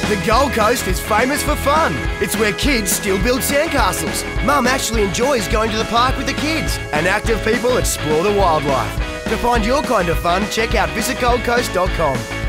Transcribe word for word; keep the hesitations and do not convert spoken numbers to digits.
The Gold Coast is famous for fun. It's where kids still build sandcastles. Mum actually enjoys going to the park with the kids, and active people explore the wildlife. To find your kind of fun, check out visit gold coast dot com.